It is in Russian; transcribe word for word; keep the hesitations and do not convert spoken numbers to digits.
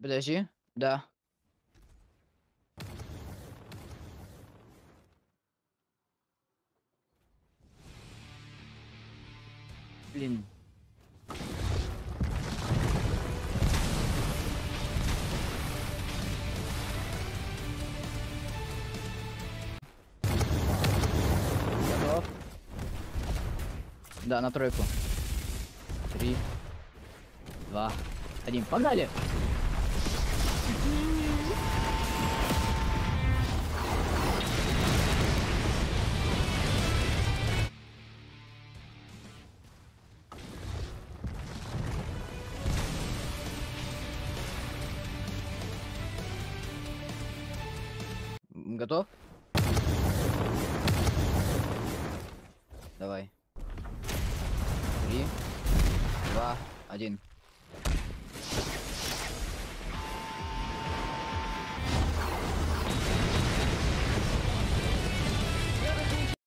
Подожди. Да. Блин. Готов? Да, на тройку. Три, два, один. Погнали! М, Готов? Давай. Три, два, один.